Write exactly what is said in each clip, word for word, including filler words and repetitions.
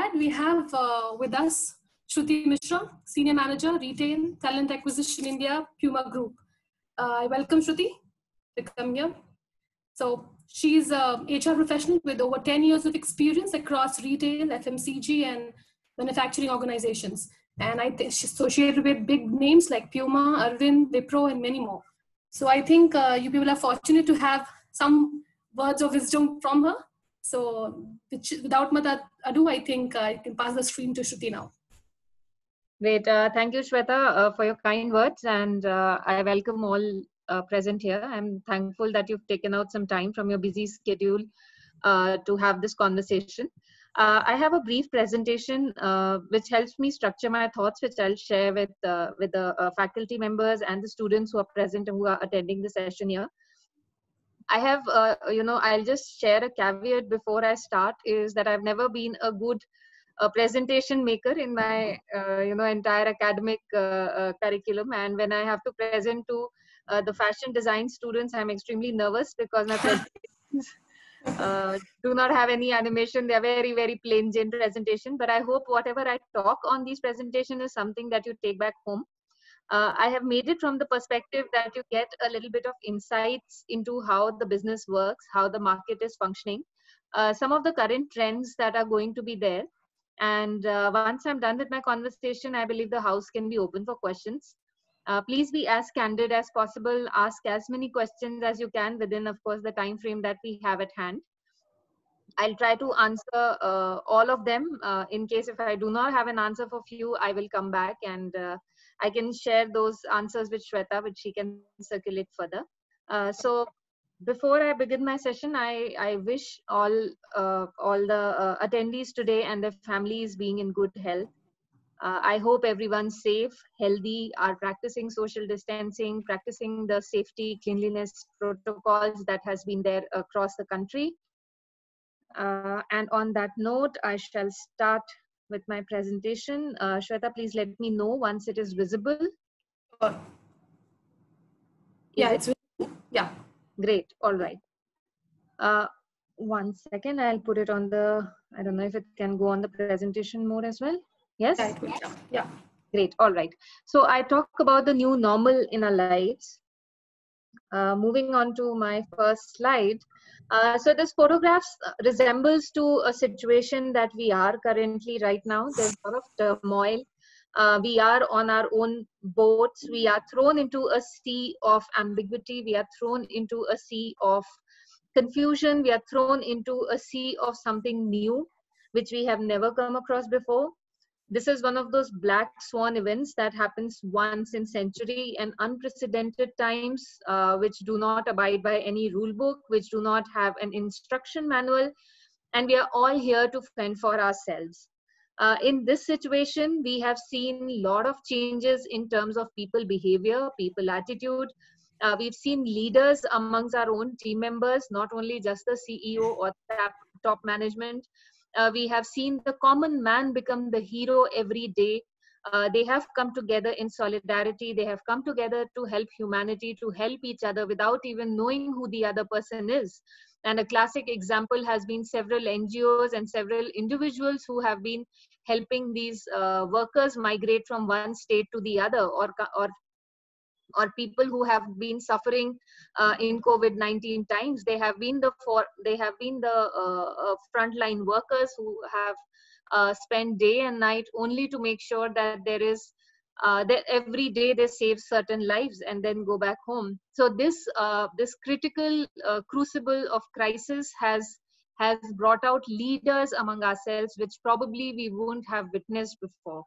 that, we have uh, with us Shruti Mishra, Senior Manager, Retail, Talent Acquisition India, Puma Group. Uh, I welcome Shruti to come here. So she's a H R professional with over ten years of experience across retail, F M C G, and manufacturing organizations. And I think she's associated with big names like Puma, Arvind, Wipro, and many more. So I think uh, you people are fortunate to have some words of wisdom from her. So without much ado, I think I can pass the stream to Shruti now. Great. Uh, thank you, Shweta, uh, for your kind words. And uh, I welcome all uh, present here. I'm thankful that you've taken out some time from your busy schedule uh, to have this conversation. Uh, I have a brief presentation uh, which helps me structure my thoughts, which I'll share with, uh, with the uh, faculty members and the students who are present and who are attending the session here. I have, uh, you know, I'll just share a caveat before I start is that I've never been a good uh, presentation maker in my, uh, you know, entire academic uh, uh, curriculum. And when I have to present to uh, the fashion design students, I'm extremely nervous because my presentations uh, do not have any animation. They're very, very plain Jane presentation. But I hope whatever I talk on these presentations is something that you take back home. Uh, I have made it from the perspective that you get a little bit of insights into how the business works, how the market is functioning, uh, some of the current trends that are going to be there. And uh, once I'm done with my conversation, I believe the house can be open for questions. Uh, please be as candid as possible. Ask as many questions as you can within, of course, the time frame that we have at hand. I'll try to answer uh, all of them. Uh, in case if I do not have an answer for few, I will come back and uh, I can share those answers with Shweta, which she can circulate further. Uh, so before I begin my session, I, I wish all, uh, all the uh, attendees today and their families being in good health. Uh, I hope everyone's safe, healthy, are practicing social distancing, practicing the safety, cleanliness protocols that has been there across the country. Uh, and on that note, I shall start with my presentation. Uh, Shweta, please let me know once it is visible. Sure. Yeah, it's visible. Yeah. Great. All right. Uh, one second. I'll put it on the, I don't know if it can go on the presentation mode as well. Yes? Yeah, it will. Yeah. Yeah. Great. All right. So I talk about the new normal in our lives. Uh, moving on to my first slide. Uh, so this photograph resembles to a situation that we are currently right now. There's a lot of turmoil. Uh, we are on our own boats. We are thrown into a sea of ambiguity. We are thrown into a sea of confusion. We are thrown into a sea of something new, which we have never come across before. This is one of those black swan events that happens once in century and unprecedented times, uh, which do not abide by any rule book, which do not have an instruction manual, and we are all here to fend for ourselves. Uh, in this situation, we have seen a lot of changes in terms of people behavior, people attitude. Uh, we've seen leaders amongst our own team members, not only just the C E O or top management. Uh, we have seen the common man become the hero every day. Uh, they have come together in solidarity. They have come together to help humanity, to help each other without even knowing who the other person is. And a classic example has been several N G Os and several individuals who have been helping these uh, workers migrate from one state to the other, or, or or people who have been suffering uh, in COVID nineteen times. They have been the for they have been the uh, uh, frontline workers who have uh, spent day and night only to make sure that there is uh, that every day they save certain lives and then go back home. So this uh, this critical uh, crucible of crisis has has brought out leaders among ourselves, which probably we wouldn't have witnessed before.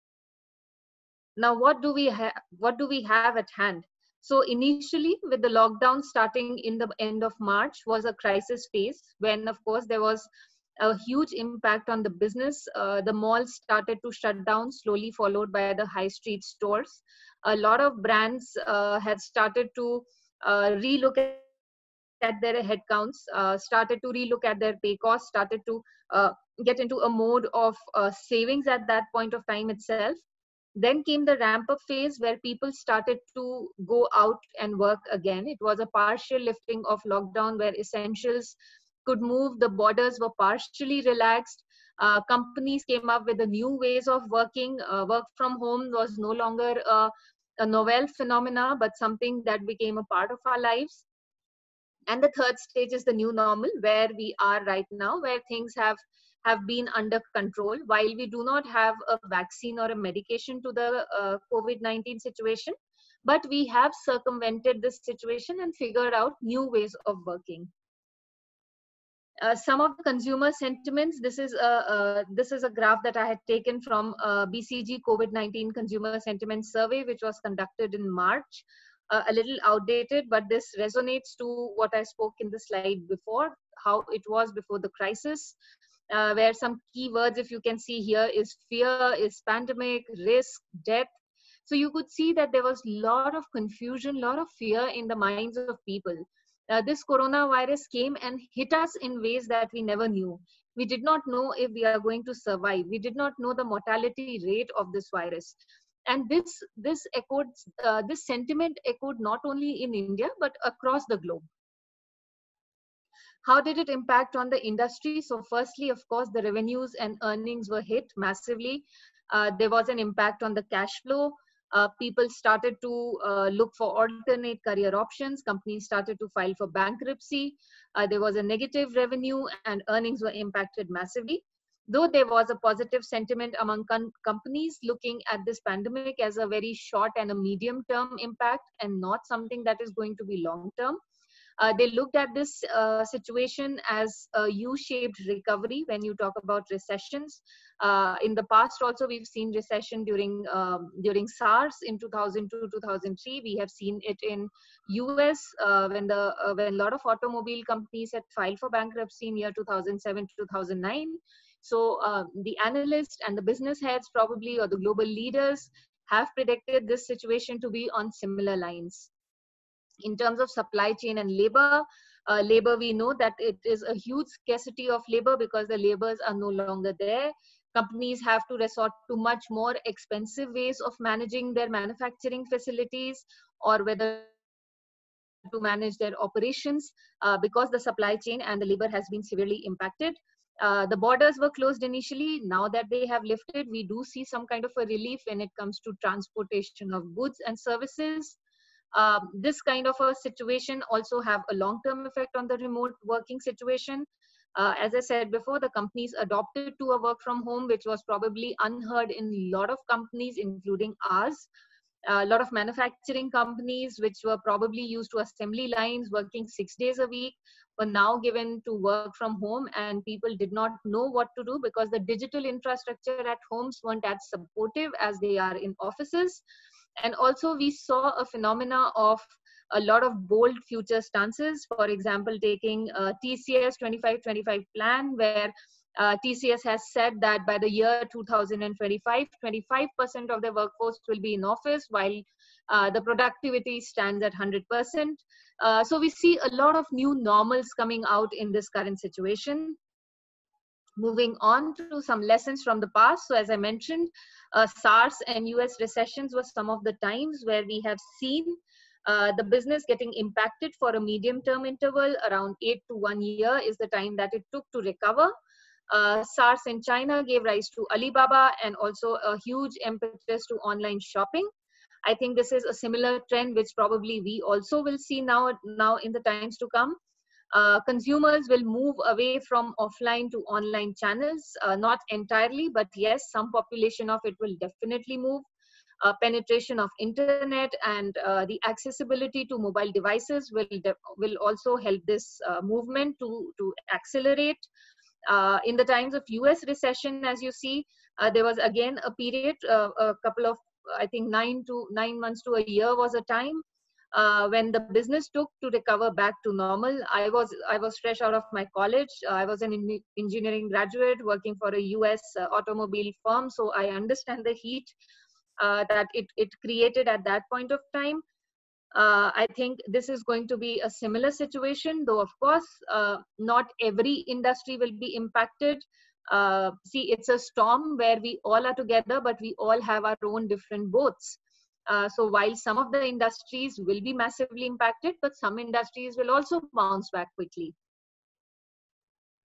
Now, what do we have? What do we have at hand? So initially, with the lockdown starting in the end of March, was a crisis phase when, of course, there was a huge impact on the business. Uh, the malls started to shut down, slowly followed by the high street stores. A lot of brands uh, had started to uh, relook at at their headcounts, uh, started to relook at their pay costs, started to uh, get into a mode of uh, savings at that point of time itself. Then came the ramp up phase where people started to go out and work again. It was a partial lifting of lockdown where essentials could move, the borders were partially relaxed. Uh, companies came up with the new ways of working. Uh, work from home was no longer uh, a novel phenomena, but something that became a part of our lives. And the third stage is the new normal, where we are right now, where things have have been under control. While we do not have a vaccine or a medication to the uh, COVID nineteen situation, but we have circumvented this situation and figured out new ways of working. Uh, some of the consumer sentiments. This is a uh, this is a graph that I had taken from uh, B C G COVID nineteen Consumer Sentiment Survey, which was conducted in March. Uh, a little outdated, but this resonates to what I spoke in the slide before, how it was before the crisis, uh, where some keywords, if you can see here, is fear, is pandemic, risk, death. So you could see that there was a lot of confusion, a lot of fear in the minds of people. Uh, this coronavirus came and hit us in ways that we never knew. We did not know if we are going to survive. We did not know the mortality rate of this virus. And this, this echoed, uh, this sentiment echoed not only in India, but across the globe. How did it impact on the industry? So firstly, of course, the revenues and earnings were hit massively. Uh, there was an impact on the cash flow. Uh, people started to uh, look for alternate career options. Companies started to file for bankruptcy. Uh, there was a negative revenue and earnings were impacted massively. Though there was a positive sentiment among companies looking at this pandemic as a very short and a medium term impact and not something that is going to be long term. Uh, they looked at this uh, situation as a U-shaped recovery when you talk about recessions. Uh, in the past also, we've seen recession during, um, during SARS in two thousand two, two thousand three. We have seen it in U S uh, when, the, uh, when a lot of automobile companies had filed for bankruptcy in year two thousand seven to two thousand nine. So uh, the analysts and the business heads probably, or the global leaders, have predicted this situation to be on similar lines. In terms of supply chain and labor, uh, labor, we know that it is a huge scarcity of labor because the laborers are no longer there. Companies have to resort to much more expensive ways of managing their manufacturing facilities, or whether to manage their operations uh, because the supply chain and the labor has been severely impacted. Uh, the borders were closed initially. Now that they have lifted, we do see some kind of a relief when it comes to transportation of goods and services. Um, this kind of a situation also have a long-term effect on the remote working situation. Uh, as I said before, the companies adopted to a work from home, which was probably unheard in a lot of companies, including ours. A lot of manufacturing companies, which were probably used to assembly lines working six days a week, were now given to work from home, and people did not know what to do because the digital infrastructure at homes weren't as supportive as they are in offices. And also we saw a phenomena of a lot of bold future stances. For example, taking a T C S twenty-five twenty-five plan, where uh, T C S has said that by the year two thousand twenty-five, twenty-five percent of the workforce will be in office, while uh, the productivity stands at one hundred percent. Uh, so we see a lot of new normals coming out in this current situation. Moving on to some lessons from the past. So as I mentioned, uh, SARS and U S recessions were some of the times where we have seen uh, the business getting impacted for a medium term interval. Around eight to one year is the time that it took to recover. Uh, SARS in China gave rise to Alibaba and also a huge impetus to online shopping. I think this is a similar trend which probably we also will see now, now in the times to come. Uh, consumers will move away from offline to online channels, uh, not entirely, but yes, some population of it will definitely move. Uh, penetration of internet and uh, the accessibility to mobile devices will, will also help this uh, movement to, to accelerate. Uh, in the times of U S recession, as you see, uh, there was again a period, uh, a couple of, I think nine to nine months to a year was a time Uh, when the business took to recover back to normal. I was I was fresh out of my college. Uh, I was an engineering graduate working for a U S uh, automobile firm, so I understand the heat uh, that it, it created at that point of time. Uh, I think this is going to be a similar situation, though of course uh, not every industry will be impacted. Uh, see, it's a storm where we all are together, but we all have our own different boats. Uh, so while some of the industries will be massively impacted, but some industries will also bounce back quickly.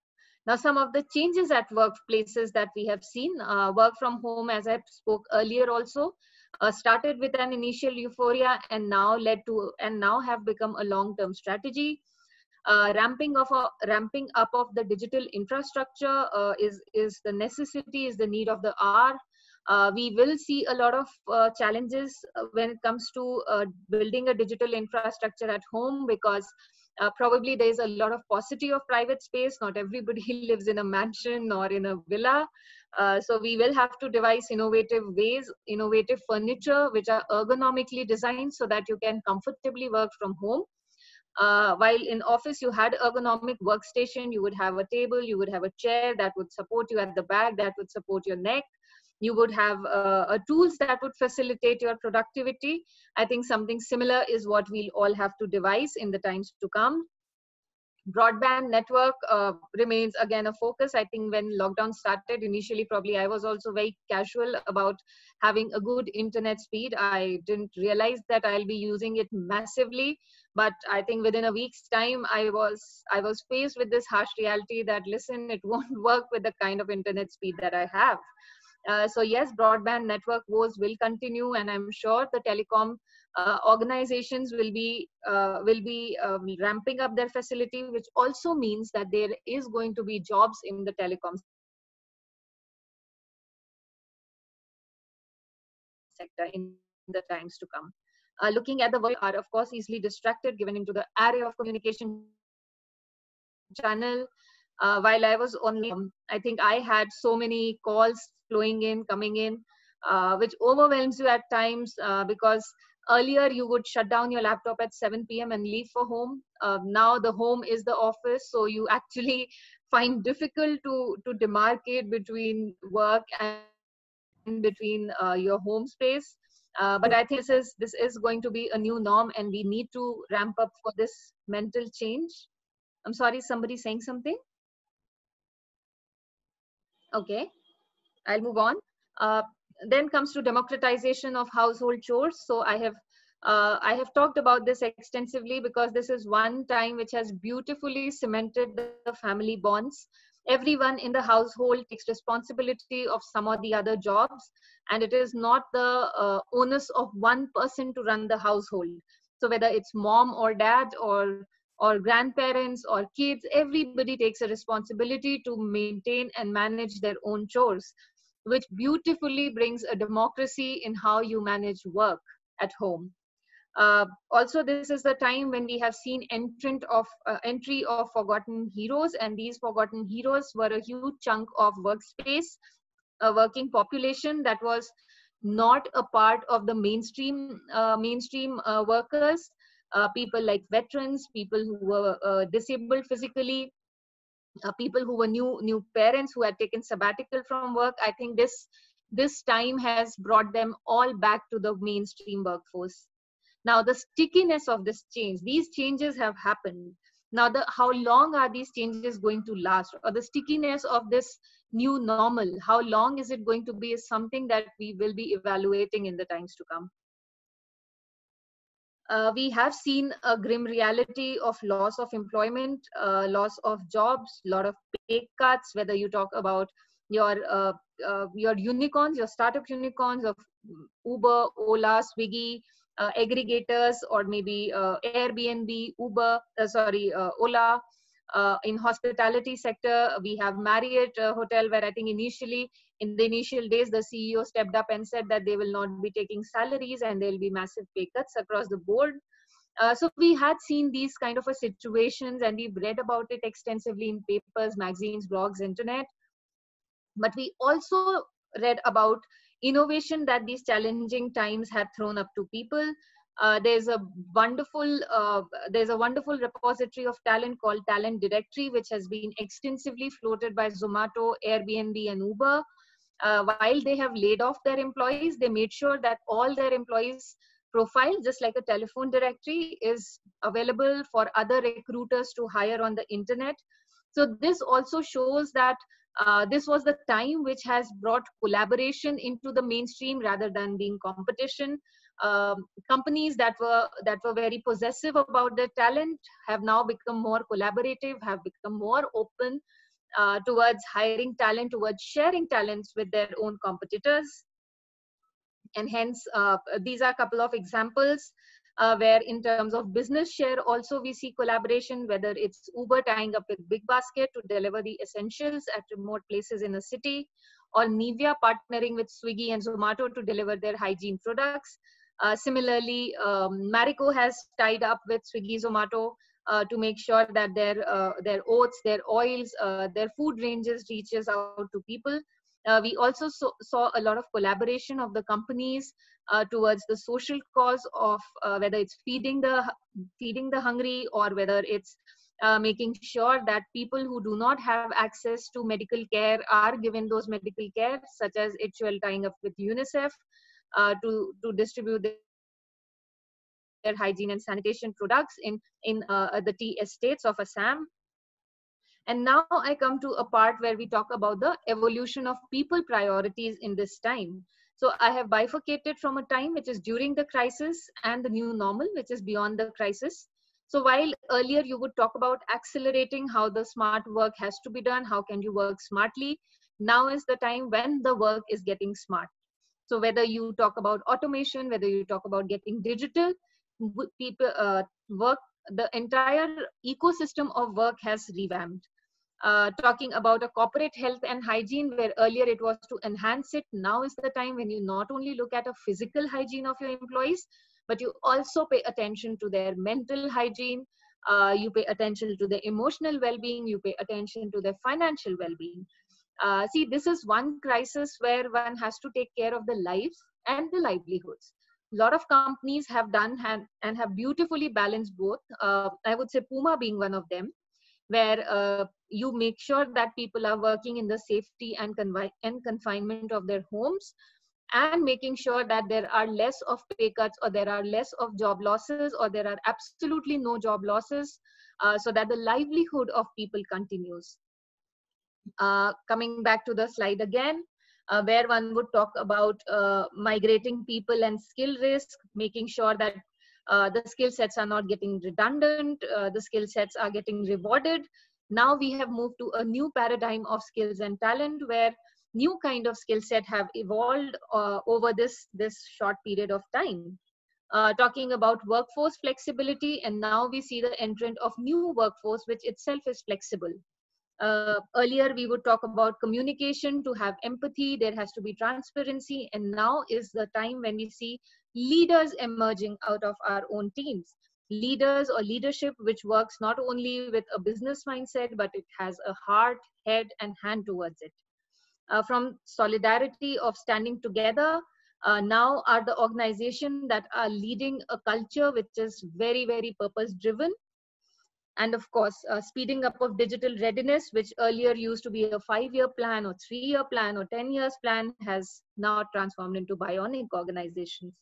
Now, some of the changes at workplaces that we have seen, uh, work from home, as I spoke earlier also, uh, started with an initial euphoria and now led to, and now have become a long-term strategy. Uh, ramping of a, ramping up of the digital infrastructure uh, is is the necessity, is the need of the hour. Uh, we will see a lot of uh, challenges uh, when it comes to uh, building a digital infrastructure at home, because uh, probably there is a lot of paucity of private space. Not everybody lives in a mansion or in a villa. Uh, so we will have to devise innovative ways, innovative furniture which are ergonomically designed so that you can comfortably work from home. Uh, while in office you had ergonomic workstation, you would have a table, you would have a chair that would support you at the back, that would support your neck. You would have uh, a tools that would facilitate your productivity. I think something similar is what we'll all have to devise in the times to come. Broadband network uh, remains again a focus. I think when lockdown started, initially probably I was also very casual about having a good internet speed. I didn't realize that I'll be using it massively, but I think within a week's time I was I was faced with this harsh reality that, listen, it won't work with the kind of internet speed that I have. Uh, so yes, broadband network wars will continue, and I'm sure the telecom uh, organizations will be uh, will be um, ramping up their facility, which also means that there is going to be jobs in the telecom sector in the times to come. Uh, looking at the world, are of course easily distracted given into the array of communication channel. Uh, while I was on, um, I think I had so many calls flowing in, coming in, uh, which overwhelms you at times, uh, because earlier you would shut down your laptop at seven p m and leave for home. Uh, now the home is the office, so you actually find difficult to to demarcate between work and between uh, your home space. Uh, but I think this is this is going to be a new norm, and we need to ramp up for this mental change. I'm sorry, somebody saying something? Okay, I'll move on. Uh, then comes to democratization of household chores. So I have uh, I have talked about this extensively because this is one time which has beautifully cemented the family bonds. Everyone in the household takes responsibility of some or the other jobs, and it is not the uh, onus of one person to run the household. So whether it's mom or dad or or grandparents or kids, everybody takes a responsibility to maintain and manage their own chores, which beautifully brings a democracy in how you manage work at home. Uh, also, this is the time when we have seen entrant of uh, entry of forgotten heroes, and these forgotten heroes were a huge chunk of workspace, a working population that was not a part of the mainstream uh, mainstream uh, workers. Uh, people like veterans, people who were uh, disabled physically, uh, people who were new new parents who had taken sabbatical from work. I think this this time has brought them all back to the mainstream workforce. Now the stickiness of this change, these changes have happened. Now the how long are these changes going to last, or the stickiness of this new normal, how long is it going to be, is something that we will be evaluating in the times to come. Uh, we have seen a grim reality of loss of employment, uh, loss of jobs, lot of pay cuts, whether you talk about your uh, uh, your unicorns, your startup unicorns of Uber, Ola, Swiggy, uh, aggregators, or maybe uh, Airbnb, Uber, uh, sorry, uh, Ola. Uh, in hospitality sector, we have Marriott uh, Hotel, where I think initially, in the initial days, the C E O stepped up and said that they will not be taking salaries and there will be massive pay cuts across the board. Uh, so we had seen these kind of a situations, and we've read about it extensively in papers, magazines, blogs, internet. But we also read about innovation that these challenging times have thrown up to people. Uh, there's a wonderful uh, there's a wonderful repository of talent called Talent Directory, which has been extensively floated by Zomato, Airbnb, and Uber. Uh, while they have laid off their employees, they made sure that all their employees' profile, just like a telephone directory, is available for other recruiters to hire on the internet. So this also shows that uh, this was the time which has brought collaboration into the mainstream rather than being competition. Um, companies that were that were very possessive about their talent have now become more collaborative, have become more open. uh, towards hiring talent, towards sharing talents with their own competitors. And hence, uh, these are a couple of examples uh, where in terms of business share, also we see collaboration, whether it's Uber tying up with Big Basket to deliver the essentials at remote places in a city, or Nivea partnering with Swiggy and Zomato to deliver their hygiene products. Uh, similarly, um, Marico has tied up with Swiggy, Zomato uh, to make sure that their, uh, their oats, their oils, uh, their food ranges reaches out to people. Uh, we also so, saw a lot of collaboration of the companies uh, towards the social cause of uh, whether it's feeding the feeding the hungry, or whether it's uh, making sure that people who do not have access to medical care are given those medical care, such as H U L tying up with UNICEF uh, to to distribute their hygiene and sanitation products in in uh, the tea estates of Assam. And now I come to a part where we talk about the evolution of people priorities in this time. So I have bifurcated from a time which is during the crisis and the new normal, which is beyond the crisis. So while earlier you would talk about accelerating how the smart work has to be done, how can you work smartly, now is the time when the work is getting smart. So whether you talk about automation, whether you talk about getting digital, people uh, work, the entire ecosystem of work has revamped. Uh, talking about a corporate health and hygiene, where earlier it was to enhance it, now is the time when you not only look at a physical hygiene of your employees, but you also pay attention to their mental hygiene, uh, you pay attention to their emotional well-being, you pay attention to their financial well-being. Uh, see, this is one crisis where one has to take care of the lives and the livelihoods. A lot of companies have done have, and have beautifully balanced both. Uh, I would say Puma being one of them, where uh, you make sure that people are working in the safety and, confi and confinement of their homes, and making sure that there are less of pay cuts, or there are less of job losses, or there are absolutely no job losses, uh, so that the livelihood of people continues. Uh, coming back to the slide again, uh, where one would talk about uh, migrating people and skill risk, making sure that uh, the skill sets are not getting redundant, uh, the skill sets are getting rewarded. Now we have moved to a new paradigm of skills and talent, where new kind of skill set have evolved uh, over this, this short period of time. Uh, talking about workforce flexibility, and now we see the entrant of new workforce, which itself is flexible. Uh, earlier, we would talk about communication to have empathy, there has to be transparency, and now is the time when we see leaders emerging out of our own teams. Leaders or leadership which works not only with a business mindset, but it has a heart, head, and hand towards it. Uh, from solidarity of standing together, uh, now are the organization that are leading a culture which is very, very purpose driven. And of course, uh, speeding up of digital readiness, which earlier used to be a five-year plan or three-year plan or ten years plan, has now transformed into bionic organizations.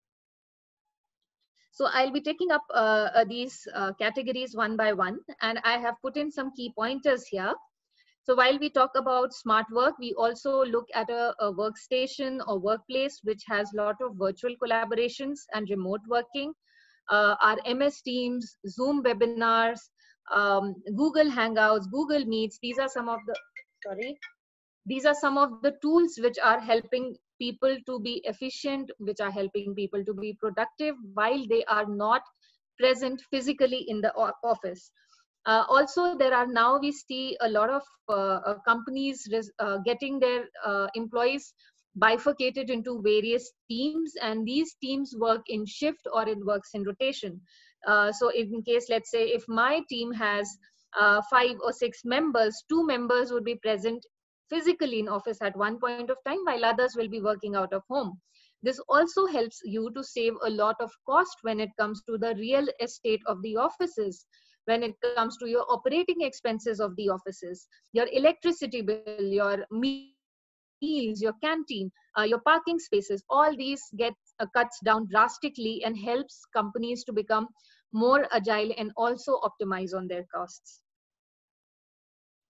So I'll be taking up uh, uh, these uh, categories one by one, and I have put in some key pointers here. So while we talk about smart work, we also look at a, a workstation or workplace which has a lot of virtual collaborations and remote working. Uh, our M S Teams, Zoom webinars, um, Google Hangouts, Google Meets, these are some of the, sorry, these are some of the tools which are helping people to be efficient, which are helping people to be productive while they are not present physically in the office. Uh, also, there are now we see a lot of uh, uh, companies uh, getting their uh, employees bifurcated into various teams, and these teams work in shift or it works in rotation. Uh, so in case, let's say, if my team has uh, five or six members, two members would be present physically in office at one point of time, while others will be working out of home. This also helps you to save a lot of cost when it comes to the real estate of the offices, when it comes to your operating expenses of the offices, your electricity bill, your meals, your canteen, uh, your parking spaces, all these get uh, cuts down drastically and helps companies to become more agile and also optimize on their costs.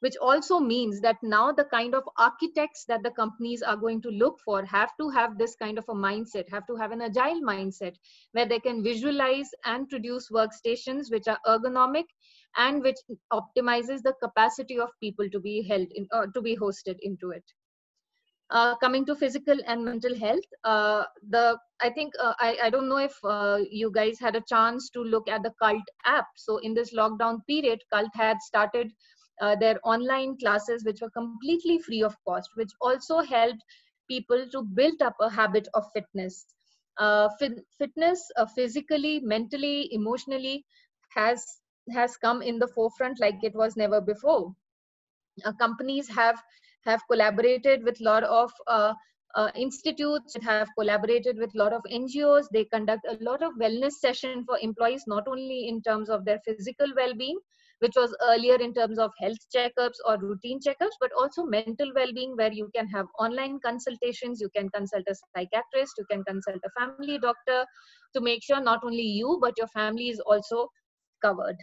which also means that now the kind of architects that the companies are going to look for have to have this kind of a mindset, have to have an agile mindset, where they can visualize and produce workstations which are ergonomic and which optimizes the capacity of people to be held in, uh, to be hosted into it. Uh, coming to physical and mental health, uh, the I think uh, I, I don't know if uh, you guys had a chance to look at the Cult app. So in this lockdown period, Cult had started uh, their online classes, which were completely free of cost, which also helped people to build up a habit of fitness. Uh, fit, fitness, uh, physically, mentally, emotionally, has has come in the forefront like it was never before. Uh, companies have have collaborated with a lot of uh, uh, institutes, that have collaborated with a lot of N G Os. They conduct a lot of wellness session for employees, not only in terms of their physical well-being, which was earlier in terms of health checkups or routine checkups, but also mental well-being, where you can have online consultations, you can consult a psychiatrist, you can consult a family doctor to make sure not only you, but your family is also covered.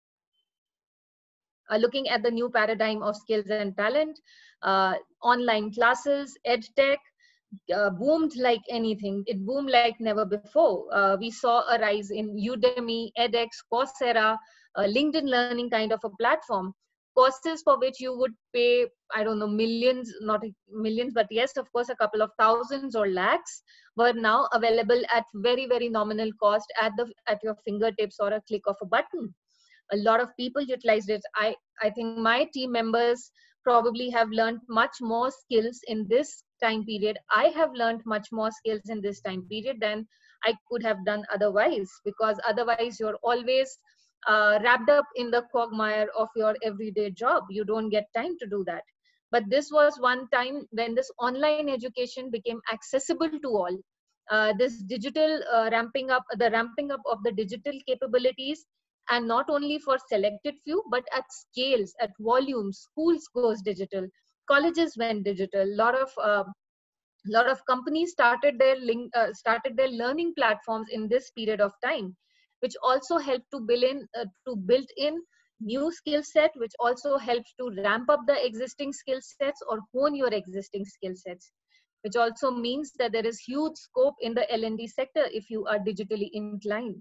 Uh, looking at the new paradigm of skills and talent, uh, online classes, edtech uh, boomed like anything. It boomed like never before. Uh, we saw a rise in Udemy, edX, Coursera, uh, LinkedIn Learning kind of a platform. Courses for which you would pay, I don't know, millions, not millions, but yes, of course, a couple of thousands or lakhs, were now available at very, very nominal cost at the at your fingertips or a click of a button. A lot of people utilized it. I, I think my team members probably have learned much more skills in this time period. I have learned much more skills in this time period than I could have done otherwise, because otherwise you're always uh, wrapped up in the quagmire of your everyday job. You don't get time to do that. But this was one time when this online education became accessible to all. Uh, this digital uh, ramping up, the ramping up of the digital capabilities, and not only for selected few, but at scales, at volumes. Schools goes digital, colleges went digital. A lot of uh, lot of companies started their link, uh, started their learning platforms in this period of time, which also helped to build in uh, to build in new skill set, which also helps to ramp up the existing skill sets or hone your existing skill sets, which also means that there is huge scope in the L and D sector if you are digitally inclined.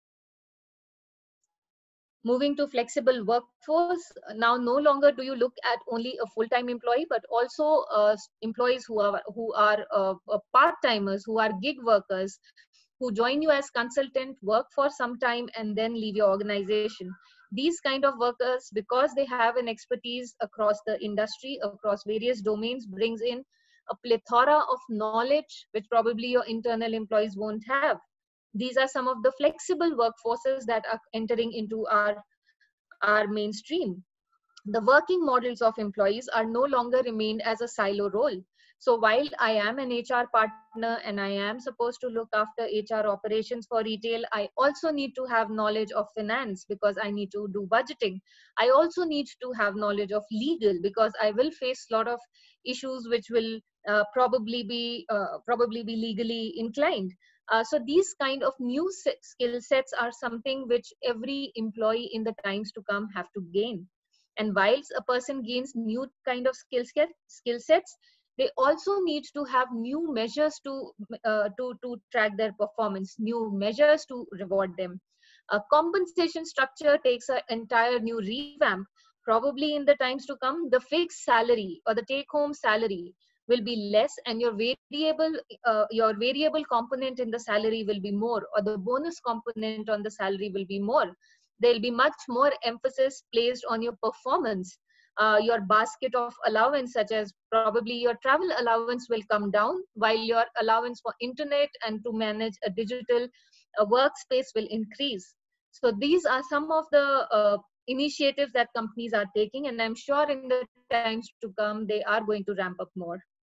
Moving to flexible workforce, now no longer do you look at only a full-time employee, but also uh, employees who are who are uh, uh, part-timers, who are gig workers, who join you as consultant, work for some time, and then leave your organization. These kind of workers, because they have an expertise across the industry, across various domains, brings in a plethora of knowledge which probably your internal employees won't have. These are some of the flexible workforces that are entering into our, our mainstream. The working models of employees are no longer remained as a silo role. So while I am an H R partner and I am supposed to look after H R operations for retail, I also need to have knowledge of finance because I need to do budgeting. I also need to have knowledge of legal because I will face a lot of issues which will uh, probably be uh, probably be legally inclined. Uh, so these kind of new skill sets are something which every employee in the times to come have to gain. And whilst a person gains new kind of skill set, skill sets, they also need to have new measures to, uh, to, to track their performance, new measures to reward them. A compensation structure takes an entire new revamp. Probably in the times to come, the fixed salary or the take-home salary will be less, and your variable uh, your variable component in the salary will be more, or the bonus component on the salary will be more. There'll be much more emphasis placed on your performance. Uh, your basket of allowance, such as probably your travel allowance, will come down, while your allowance for internet and to manage a digital uh, workspace will increase. So these are some of the uh, initiatives that companies are taking, and I'm sure in the times to come, they are going to ramp up more.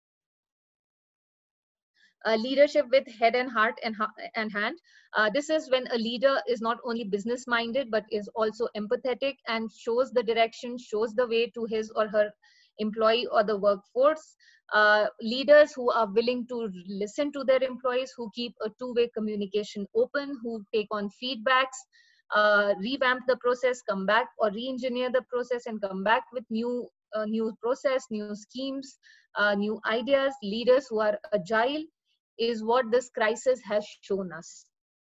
Uh, leadership with head and heart and, and hand. Uh, this is when a leader is not only business minded, but is also empathetic and shows the direction, shows the way to his or her employee or the workforce. Uh, leaders who are willing to listen to their employees, who keep a two-way communication open, who take on feedbacks, uh, revamp the process, come back, or re-engineer the process and come back with new, uh, new process, new schemes, uh, new ideas. Leaders who are agile is what this crisis has shown us.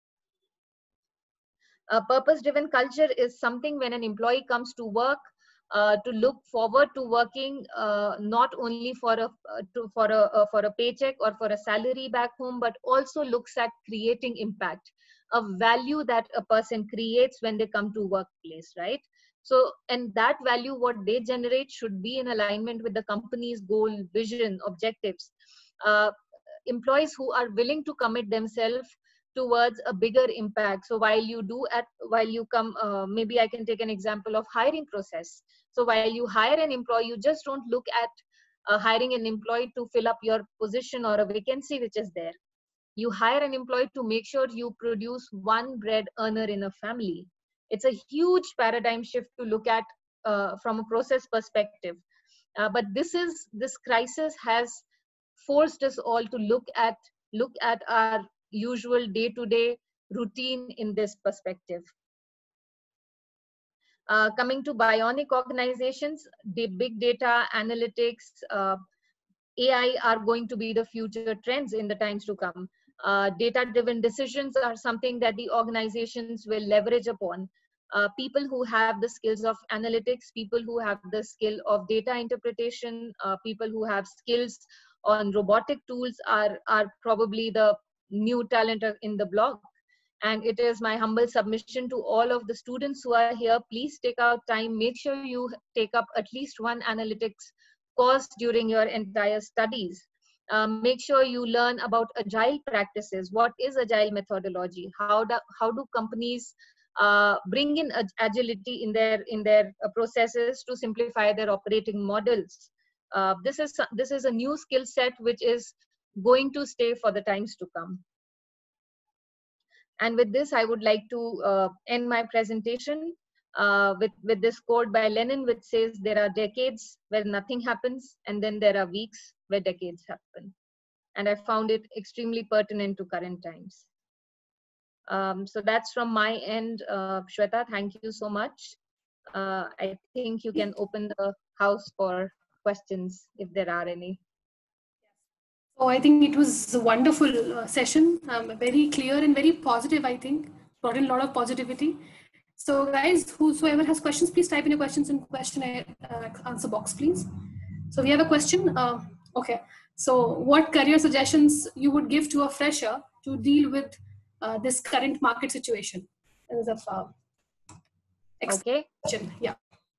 A purpose-driven culture is something when an employee comes to work uh, to look forward to working uh, not only for a uh, to, for a uh, for a paycheck or for a salary back home, but also looks at creating impact, a value that a person creates when they come to workplace, right? So, and that value, what they generate, should be in alignment with the company's goal, vision, objectives. Uh, employees who are willing to commit themselves towards a bigger impact. So while you do at while you come uh, maybe I can take an example of hiring process. So while you hire an employee, you just don't look at uh, hiring an employee to fill up your position or a vacancy which is there. You hire an employee to make sure you produce one bread earner in a family. It's a huge paradigm shift to look at uh, from a process perspective. Uh, but this is this crisis has forced us all to look at look at our usual day-to-day routine in this perspective. Uh, coming to bionic organizations, the big data, analytics, uh, A I are going to be the future trends in the times to come. Uh, data-driven decisions are something that the organizations will leverage upon. Uh, people who have the skills of analytics, people who have the skill of data interpretation, uh, people who have skills on robotic tools are, are probably the new talent in the block. And it is my humble submission to all of the students who are here, please take out time, make sure you take up at least one analytics course during your entire studies. Um, make sure you learn about agile practices. What is agile methodology? How do, how do companies uh, bring in agility in their, in their processes to simplify their operating models? Uh, this is, this is a new skill set which is going to stay for the times to come. And with this, I would like to uh, end my presentation uh, with, with this quote by Lenin, which says, there are decades where nothing happens, and then there are weeks where decades happen. And I found it extremely pertinent to current times. Um, so that's from my end, uh, Shweta, thank you so much. Uh, I think you can open the house for questions if there are any. So I think it was a wonderful uh, session, um, very clear and very positive, I think, brought in a lot of positivity. So guys, whosoever has questions, please type in your questions in question uh, answer box, please. So we have a question. Uh, okay. So what career suggestions you would give to a fresher to deal with uh, this current market situation? As a uh, okay. Question. Yeah.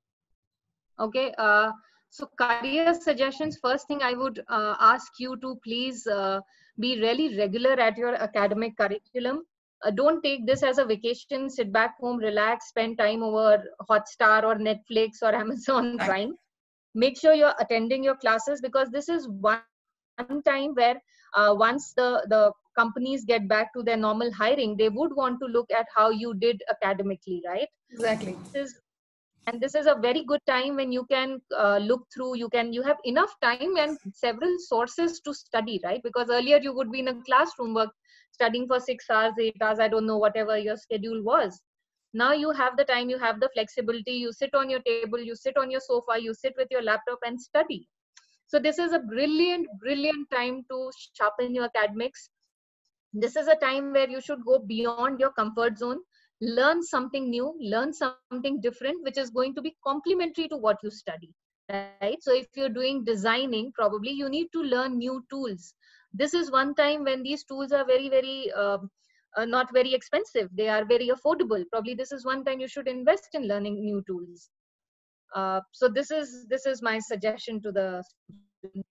Okay. Uh, So career suggestions, first thing I would uh, ask you to please uh, be really regular at your academic curriculum. Uh, don't take this as a vacation, sit back home, relax, spend time over Hotstar or Netflix or Amazon Prime. Make sure you're attending your classes, because this is one time where uh, once the, the companies get back to their normal hiring, they would want to look at how you did academically, right? Exactly. This is And this is a very good time when you can uh, look through, you can, you have enough time and several sources to study, right? Because earlier you would be in a classroom work, studying for six hours, eight hours, I don't know, whatever your schedule was. Now you have the time, you have the flexibility, you sit on your table, you sit on your sofa, you sit with your laptop and study. So this is a brilliant, brilliant time to sharpen your academics. This is a time where you should go beyond your comfort zone. Learn something new, learn something different, which is going to be complementary to what you study, right? So if you're doing designing, probably you need to learn new tools. This is one time when these tools are very, very, uh, uh, not very expensive. They are very affordable. Probably this is one time you should invest in learning new tools. Uh, so this is, this is my suggestion to the student.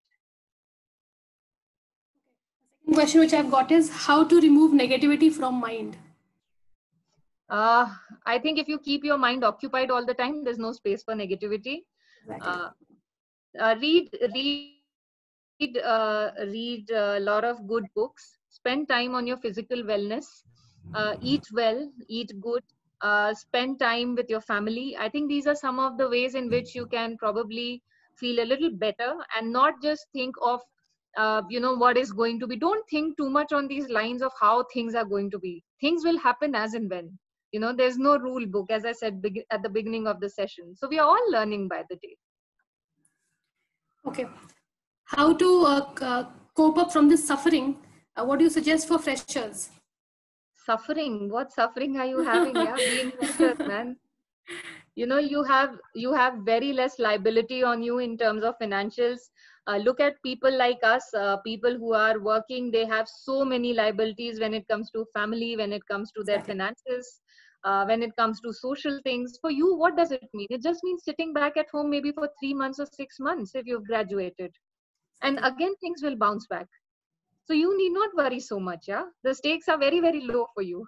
Second question which I've got is how to remove negativity from mind. Uh, I think if you keep your mind occupied all the time, there's no space for negativity. Exactly. Uh, uh, read, read, uh, read a lot of good books. Spend time on your physical wellness. Uh, eat well, eat good. Uh, spend time with your family. I think these are some of the ways in which you can probably feel a little better, and not just think of, uh, you know, what is going to be. Don't think too much on these lines of how things are going to be. Things will happen as and when. You know, there's no rule book, as I said beg- at the beginning of the session. So we are all learning by the day. Okay. How to uh, uh, cope up from this suffering? Uh, what do you suggest for freshers? Suffering? What suffering are you having? Yeah, being freshers, man. You know, you have you have very less liability on you in terms of financials. Uh, look at people like us, uh, people who are working. They have so many liabilities when it comes to family, when it comes to their Exactly. finances, uh, when it comes to social things. For you, what does it mean? It just means sitting back at home maybe for three months or six months if you've graduated, and Exactly. again things will bounce back. So you need not worry so much. Yeah, the stakes are very very low for you.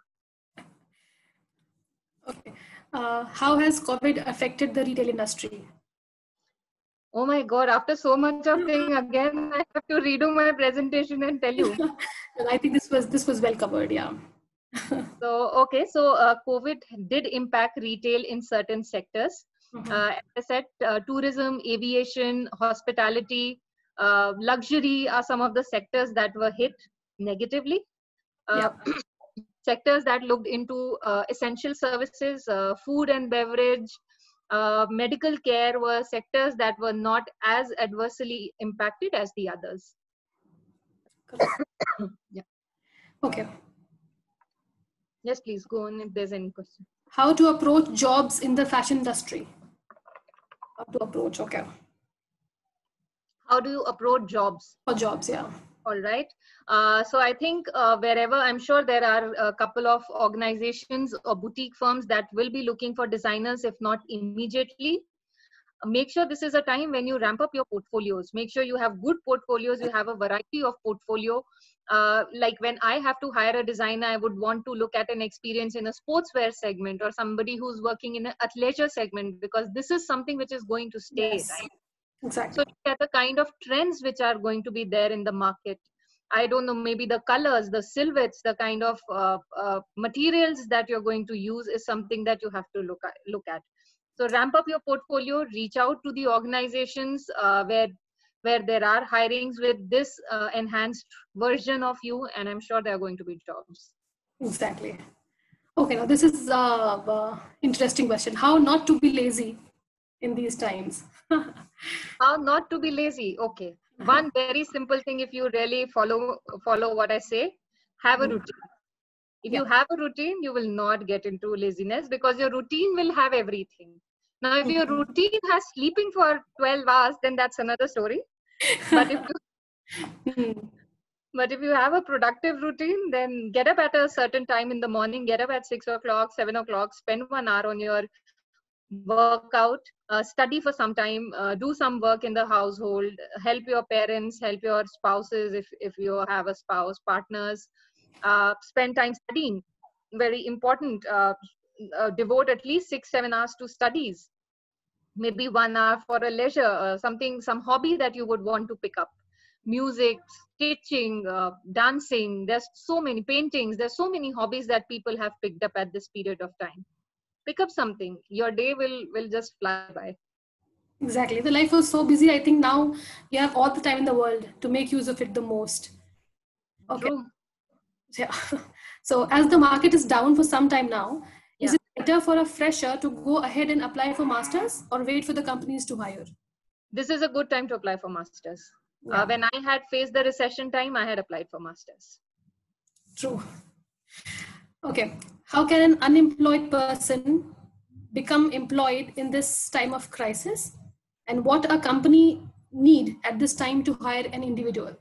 Okay. Uh, how has COVID affected the retail industry? Oh my God, after so much of thing, again, I have to redo my presentation and tell you. And I think this was this was well covered. Yeah. So, okay, so uh, COVID did impact retail in certain sectors. Mhm. Uh, as I said, uh, tourism, aviation, hospitality, uh, luxury are some of the sectors that were hit negatively. Uh, Yeah. sectors that looked into uh, essential services, uh, food and beverage, uh, medical care were sectors that were not as adversely impacted as the others. Yeah. Okay. Yes, please go on if there's any question. How to approach jobs in the fashion industry? How to approach? Okay. How do you approach jobs? For jobs, yeah. All right. Uh, so I think uh, wherever, I'm sure there are a couple of organizations or boutique firms that will be looking for designers, if not immediately. Make sure this is a time when you ramp up your portfolios. Make sure you have good portfolios. You have a variety of portfolio. Uh, like when I have to hire a designer, I would want to look at an experience in a sportswear segment or somebody who's working in an athleisure segment, because this is something which is going to stay, Yes. right? Exactly. So look at the kind of trends which are going to be there in the market. I don't know, maybe the colors, the silhouettes, the kind of uh, uh, materials that you're going to use is something that you have to look at. Look at. So ramp up your portfolio, reach out to the organizations uh, where where there are hirings with this uh, enhanced version of you, and I'm sure there are going to be jobs. Exactly. Okay, now this is a uh, uh, interesting question. How not to be lazy in these times? How not to be lazy? Okay, one very simple thing. If you really follow follow what I say, have a routine. If Yeah. you have a routine, you will not get into laziness, because your routine will have everything. Now, if your routine has sleeping for twelve hours, then that's another story. But if you, but if you have a productive routine, then get up at a certain time in the morning, get up at six o'clock, seven o'clock, spend one hour on your workout, uh, study for some time, uh, do some work in the household, help your parents, help your spouses if, if you have a spouse, partners, uh, spend time studying. Very important. Uh, uh, devote at least six, seven hours to studies. Maybe one hour for a leisure, uh, something, some hobby that you would want to pick up. Music, stitching, uh, dancing. There's so many paintings. There's so many hobbies that people have picked up at this period of time. Pick up something. Your day will will just fly by. Exactly. The life was so busy. I think now you have all the time in the world to make use of it the most. Okay. True. Yeah. So as the market is down for some time now, is Yeah. it better for a fresher to go ahead and apply for masters or wait for the companies to hire? This is a good time to apply for masters. Uh, Yeah. when I had faced the recession time, I had applied for masters. True. Okay. How can an unemployed person become employed in this time of crisis? And what a company need at this time to hire an individual?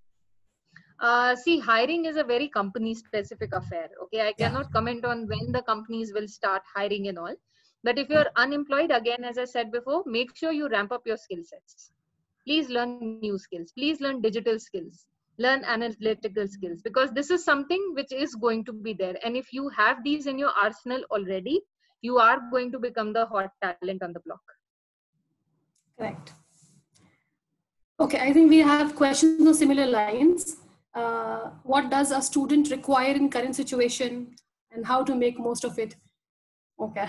Uh, see, hiring is a very company specific affair. Okay, I Yeah. cannot comment on when the companies will start hiring and all. But if you're unemployed, again, as I said before, make sure you ramp up your skill sets. Please learn new skills. Please learn digital skills. Learn analytical skills, because this is something which is going to be there. And if you have these in your arsenal already, you are going to become the hot talent on the block. Correct. Okay, I think we have questions on similar lines. Uh, what does a student require in current situation and how to make most of it? Okay.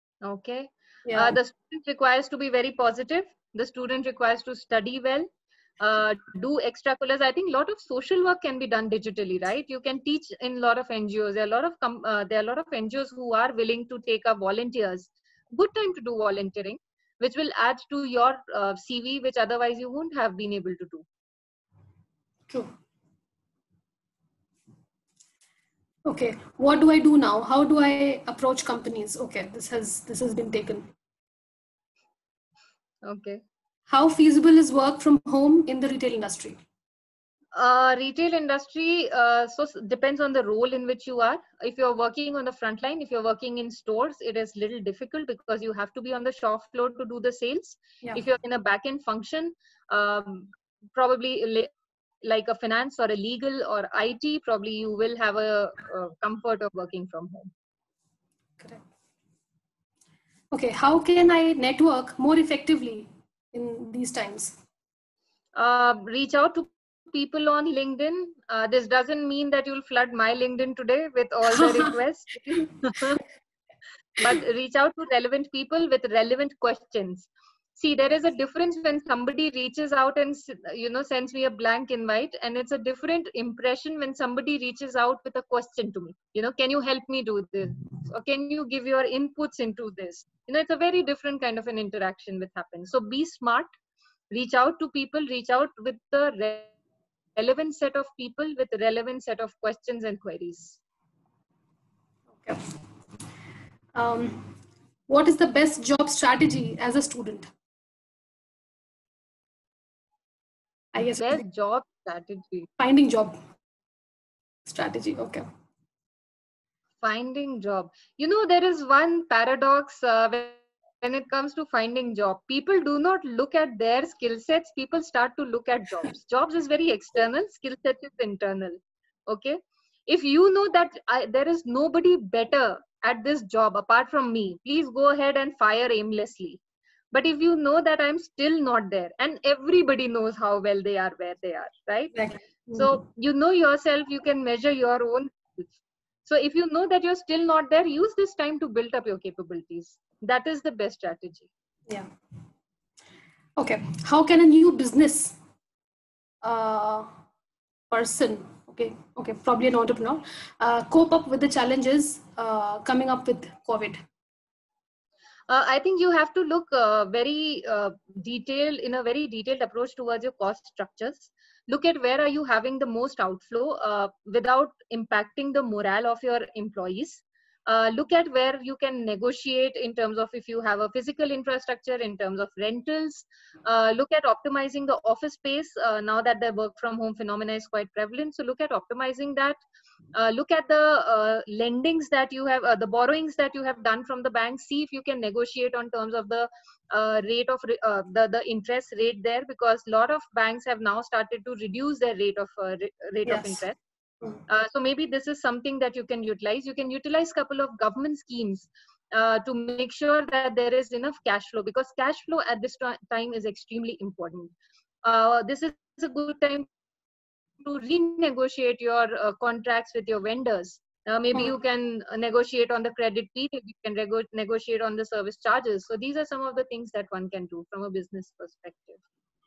Okay. Yeah. Uh, the student requires to be very positive. The student requires to study well. uh, do extracurriculars. I think a lot of social work can be done digitally, right? You can teach in a lot of N G Os. There are a lot of com uh, there are a lot of N G Os who are willing to take up volunteers. Good time to do volunteering, which will add to your uh, C V, which otherwise you won't have been able to do. True. Okay, what do I do now? How do I approach companies? Okay, this has this has been taken. Okay. How feasible is work from home in the retail industry? Uh, retail industry, uh, so depends on the role in which you are. If you're working on the front line, if you're working in stores, it is little difficult because you have to be on the shop floor to do the sales. Yeah. If you're in a back-end function, um, probably like a finance or a legal or I T, probably you will have a, a comfort of working from home. Correct. Okay, how can I network more effectively in these times? Uh, reach out to people on LinkedIn. Uh, this doesn't mean that you'll flood my LinkedIn today with all the requests. But reach out to relevant people with relevant questions. See, there is a difference when somebody reaches out and, you know, sends me a blank invite, and it's a different impression when somebody reaches out with a question to me. You know, can you help me do this? Or can you give your inputs into this? You know, it's a very different kind of an interaction which happens. So be smart, reach out to people, reach out with the relevant set of people with relevant set of questions and queries. Okay. Um, what is the best job strategy as a student? I guess best job strategy. Finding job strategy. Okay. Finding job. You know, there is one paradox uh, when it comes to finding job. People do not look at their skill sets. People start to look at jobs. Jobs is very external. Skill set is internal. Okay. If you know that I, there is nobody better at this job apart from me, please go ahead and fire aimlessly. But if you know that I'm still not there, and everybody knows how well they are where they are, right? Exactly. So you know yourself, you can measure your own. So if you know that you're still not there, use this time to build up your capabilities. That is the best strategy. Yeah. Okay. How can a new business uh, person, okay, okay, probably an entrepreneur, uh, cope up with the challenges uh, coming up with COVID? Uh, I think you have to look uh, very uh, detailed, in a very detailed approach towards your cost structures. Look at where are you having the most outflow uh, without impacting the morale of your employees. Uh, look at where you can negotiate in terms of if you have a physical infrastructure, in terms of rentals. Uh, look at optimizing the office space uh, now that the work from home phenomena is quite prevalent. So look at optimizing that. Uh, look at the uh, lendings that you have, uh, the borrowings that you have done from the bank. See if you can negotiate on terms of the uh, rate of uh, the, the interest rate there, because a lot of banks have now started to reduce their rate of uh, rate Yes. of interest. Uh, so maybe this is something that you can utilize. You can utilize a couple of government schemes uh, to make sure that there is enough cash flow, because cash flow at this time is extremely important. Uh, this is a good time to renegotiate your uh, contracts with your vendors. Uh, maybe you can uh, negotiate on the credit period, you can negotiate on the service charges. So these are some of the things that one can do from a business perspective.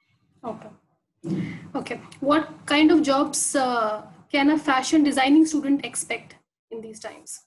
Okay. Okay. What kind of jobs uh, can a fashion designing student expect in these times?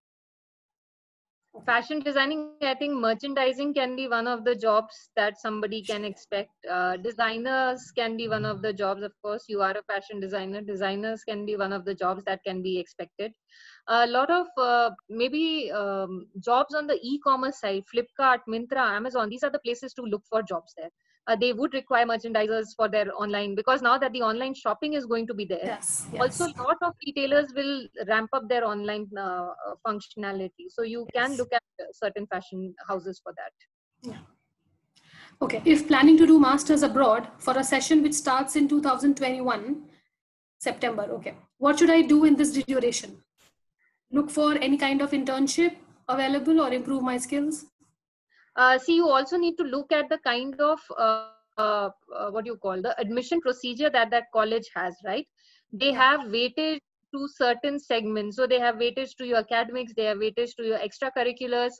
Fashion designing, I think merchandising can be one of the jobs that somebody can expect. Uh, designers can be one of the jobs. Of course, you are a fashion designer. Designers can be one of the jobs that can be expected. A lot of uh, maybe um, jobs on the e-commerce side, Flipkart, Myntra, Amazon, these are the places to look for jobs there. Uh, they would require merchandisers for their online, because now that the online shopping is going to be there. Yes, yes. Also, a lot of retailers will ramp up their online uh, functionality. So you yes. can look at certain fashion houses for that. Yeah. Okay. If planning to do masters abroad for a session which starts in two thousand twenty-one, September, okay. What should I do in this duration? Look for any kind of internship available or improve my skills? Uh, see, you also need to look at the kind of uh, uh, uh, what do you call the admission procedure that that college has, right? They yeah. have weightage to certain segments. So they have weightage to your academics, they have weightage to your extracurriculars.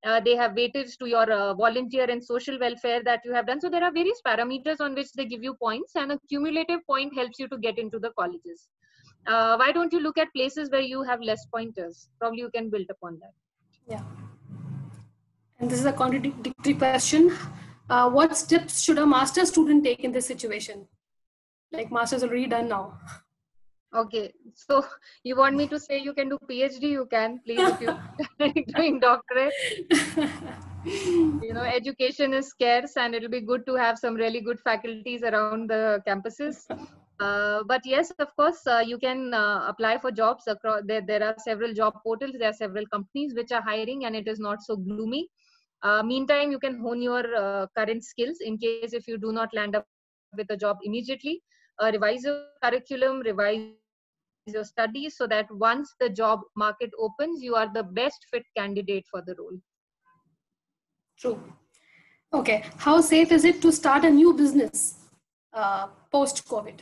Uh, they have weightage to your uh, volunteer and social welfare that you have done. So there are various parameters on which they give you points, and a cumulative point helps you to get into the colleges. Uh, why don't you look at places where you have less pointers? Probably you can build upon that. Yeah. And this is a contradictory question. Uh, what steps should a master student take in this situation? Like master's already done now. Okay, so you want me to say you can do PhD? You can, please, if you're doing doctorate. You know, education is scarce, and it'll be good to have some really good faculties around the campuses. Uh, but yes, of course, uh, you can uh, apply for jobs across. There, there are several job portals. There are several companies which are hiring, and it is not so gloomy. Uh, meantime, you can hone your uh, current skills in case if you do not land up with a job immediately. Uh, revise your curriculum, revise your studies, so that once the job market opens, you are the best fit candidate for the role. True. Okay. How safe is it to start a new business uh, post-COVID?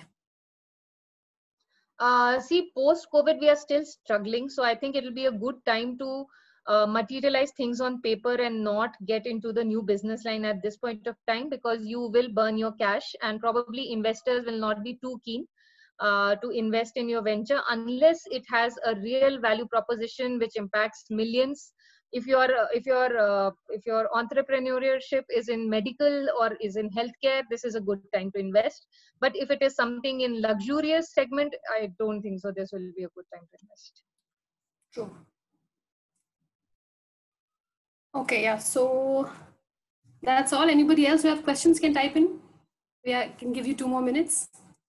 Uh, see, post-COVID, we are still struggling. So I think it'll be a good time to uh, materialize things on paper and not get into the new business line at this point of time, because you will burn your cash, and probably investors will not be too keen uh, to invest in your venture unless it has a real value proposition which impacts millions. If your uh, if your uh, if your entrepreneurship is in medical or is in healthcare, this is a good time to invest. But if it is something in luxurious segment, I don't think so. This will be a good time to invest. True. Okay, yeah. So that's all. Anybody else who have questions can type in. We are, can give you two more minutes.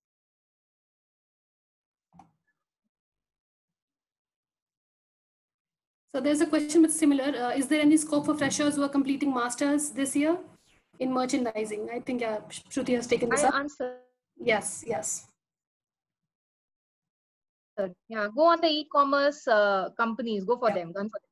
So there's a question but similar. Uh, is there any scope for freshers who are completing masters this year in merchandising? I think uh, Shruti has taken this I up. answer. Yes, yes. Yeah, go on the e-commerce uh, companies. Go for Yeah. them. Go for them.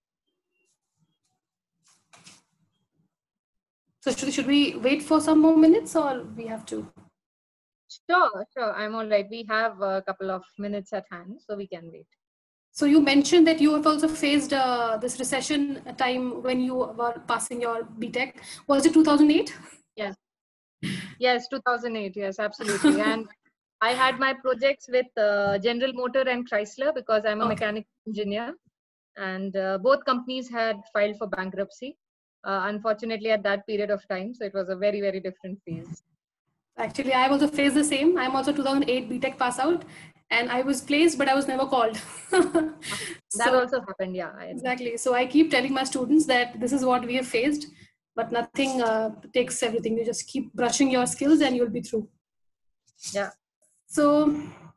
So should, should we wait for some more minutes, or we have to? Sure, sure. I'm all right. We have a couple of minutes at hand, so we can wait. So you mentioned that you have also faced uh, this recession time when you were passing your B Tech. Was it two thousand eight? Yes. Yes, two thousand eight. Yes, absolutely. And I had my projects with uh, General Motor and Chrysler because I'm a Okay. mechanical engineer. And uh, both companies had filed for bankruptcy, uh, unfortunately, at that period of time. So it was a very, very different phase. Actually, I also faced the same. I'm also two thousand eight B Tech pass out, and I was placed, but I was never called. That So, also happened, yeah. I exactly. So I keep telling my students that this is what we have faced, but nothing uh, takes everything. You just keep brushing your skills and you'll be through. Yeah. So,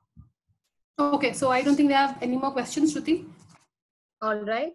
okay. So I don't think we have any more questions, Shruti. All right.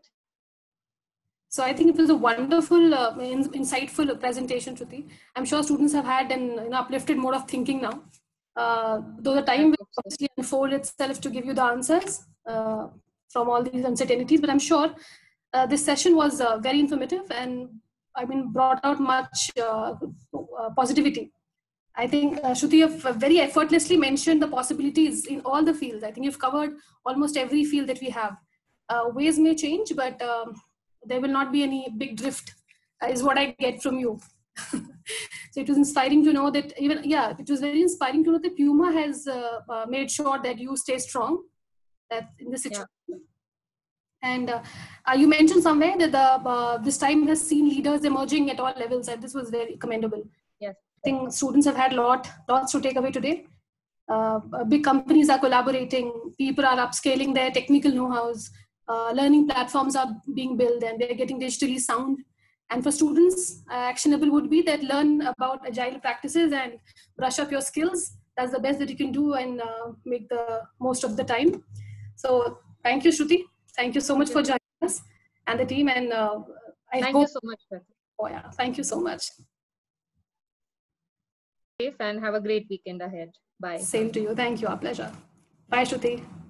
So I think it was a wonderful, uh, in, insightful presentation, Shruti. I'm sure students have had an you know, uplifted mode of thinking now. Uh, though the time will obviously unfold itself to give you the answers uh, from all these uncertainties, but I'm sure uh, this session was uh, very informative and I mean brought out much uh, uh, positivity. I think uh, Shruti, you've very effortlessly mentioned the possibilities in all the fields. I think you've covered almost every field that we have. Uh, ways may change, but um, there will not be any big drift, uh, is what I get from you. So it was inspiring to know that even, yeah, it was very inspiring to know that Puma has uh, uh, made sure that you stay strong that in this situation. Yeah. And uh, uh, you mentioned somewhere that the, uh, this time has seen leaders emerging at all levels, and this was very commendable. Yes. I think students have had lot, lots to take away today. Uh, big companies are collaborating, people are upscaling their technical know-hows, uh, learning platforms are being built and they're getting digitally sound. And for students, uh, actionable would be that learn about agile practices and brush up your skills. That's the best that you can do and uh, make the most of the time. So thank you, Shruti. Thank you so much for joining us and the team. And uh, I thank hope, you so much. Oh yeah, thank you so much. Safe and have a great weekend ahead. Bye. Same to you. Thank you. Our pleasure. Bye, Shruti.